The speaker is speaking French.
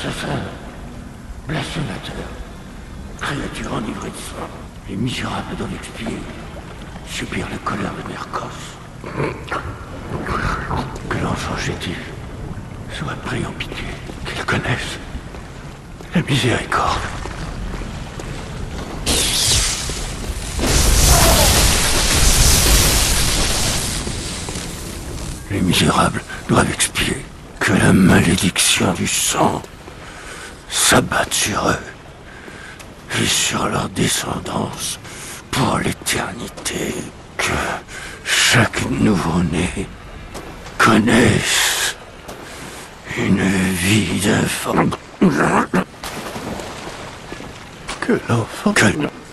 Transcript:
Assassin, blasphémateur, créature enivrée de sang, les misérables doivent expier, subir la colère de Mercos. Que l'enfant chétif soit pris en pitié, qu'il connaisse la miséricorde. Les misérables doivent expier, que la malédiction du sang s'abatte sur eux et sur leur descendance pour l'éternité. Que chaque nouveau-né connaisse une vie d'enfant. Que l'enfant...